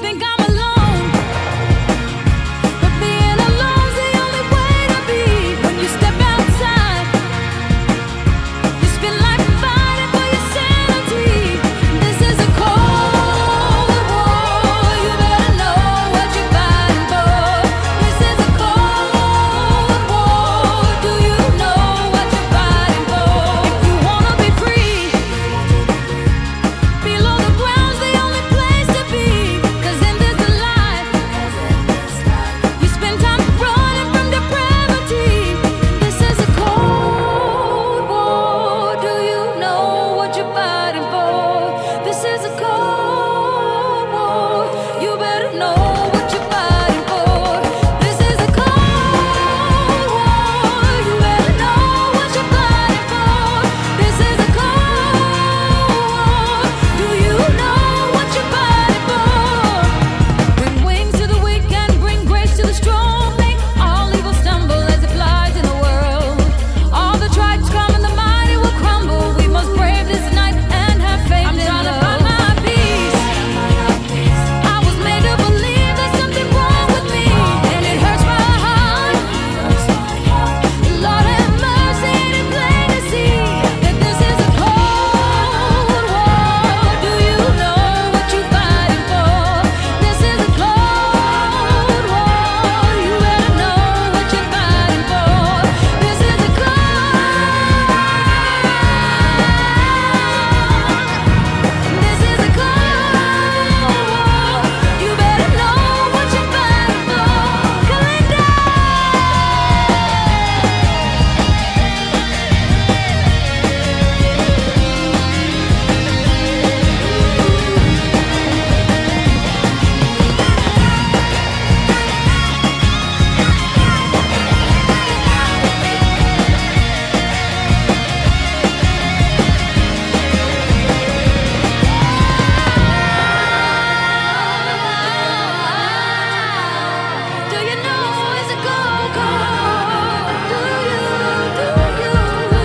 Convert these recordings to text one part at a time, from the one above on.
think I'm alone, but being alone's the only way to be. When you step outside, you spend life fighting for your sanity. This is a cold war, you better know what you're fighting for. This is a cold war, do you know what you're fighting for? If you wanna be free, below the ground's the only place to be. 'Cause in this life, you spend time running from depravity. This is a cold war, do you know what you're fighting for? This is a cold war, you better know what you're fighting for. This is a cold war, you better know what you're fighting for. This is a cold war, do you know what you're fighting for? Bring wings to the weak and bring grace to the strong. Make all evil stumble as it flies in the world. All the tribes come and the mighty will crumble. We must brave this night and have faith in love. I'm trying to find my peace. I was made to believe there's something wrong with me, and it hurts my heart. Lord have mercy, it is plain to see that this is a cold war. Do you know what you're fighting for? This is a cold war. You better know what you're fighting for. This is a cold. This is a cold war. You better know what you're fighting for. Kalinda. Do you know it's a cold war? Do you? Do you?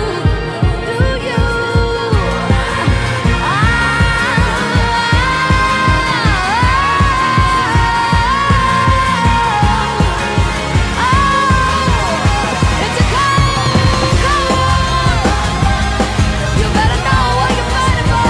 It's a cold war. You better know what you're fighting for.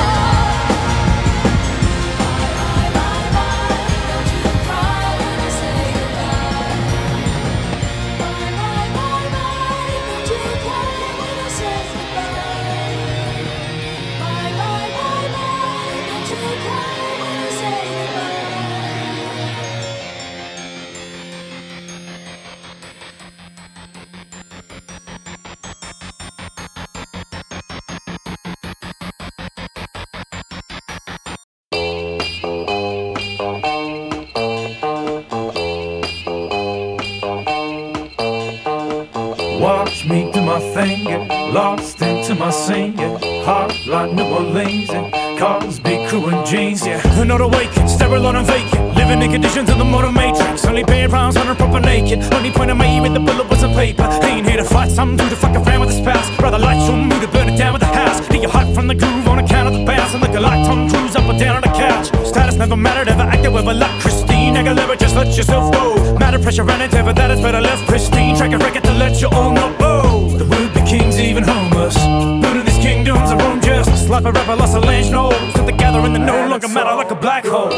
Watch me do my thing, get lost into my singing. Heart like New Orleans and cars, big crew and jeans, yeah. Not awakened, sterile and vacant, living in conditions of the modern matrix. Only paying pounds on a proper naked. Only point I made with the bullet was a paper. Ain't here to fight some dude to fuck around with the spouse. Rather light some mood to burn it down with the house. Get your heart from the groove on account of the bounce. And look a like Tom Cruise up or down on the couch. Status never mattered, ever acted with a luck. Christine Aguilera, just let yourself go. Matter pressure running, but that is better left pristine. Track a record to let you all know. Oh, the would-be king's even homeless. Building these kingdoms of own justice. Slap a rapper, lost a lange nose. At the gathering that no longer matter like a black hole.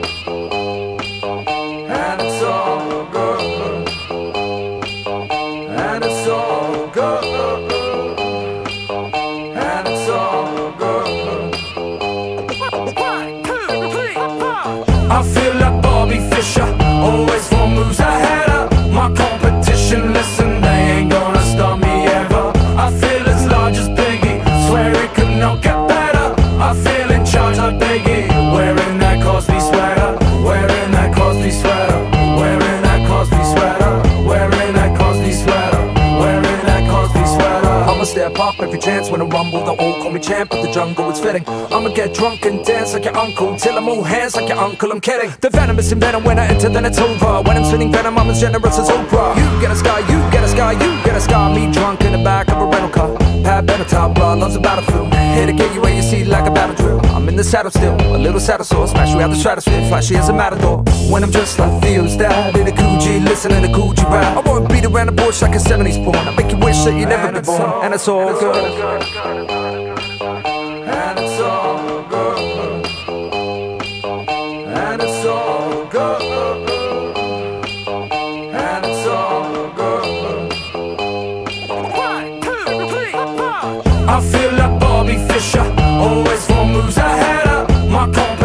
And it's all good. And it's all good. And it's all good. I feel like Bobby Fischer, always 4 moves ahead of my competition. Listen, they ain't gonna stop me ever. I feel as large as Biggie, swear it could not get better. I feel in charge like Biggie, wearing that Cosby sweater, wearing that Cosby sweater, wearing that Cosby sweater, wearing that Cosby sweater, wearing that Cosby sweater. I'ma step up every chance when I rumble. They'll all call me champ, but the jungle is fitting. I'ma get drunk and dance like your uncle, till I'm all hands like your uncle. I'm kidding. The venomous in venom, when I enter, then it's over. When I'm spinning venom, I'm as generous as Oprah. You get a sky, you get a sky, you get a sky. Me drunk in the back of a rental car. Pat Benatar, blood loves a battlefield. Here to get you where you see like a battle drill. I'm in the saddle, still a little sadder, so smash way out the stratosphere, flashy as a matador. When I'm dressed like Theo's dad in a Gucci, listening to Gucci rap, I wanna beat around the bush like a 70s porn. I make you wish that you never been born, and it's all good. And it's all good. And it's all good. And it's all good. 1, 2, 3, 4. I feel like Bobby Fischer, always 4 moves ahead of my competition.